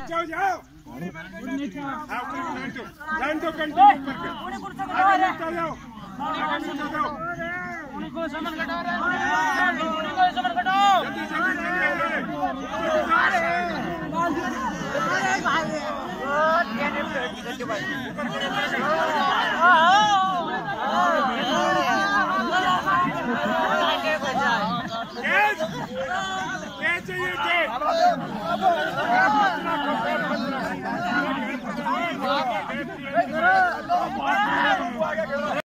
जाओ जाओ लाइन तो कंटिन्यू करके आगे निकल जाओ को समन घटाओ को समन घटाओ चाहिए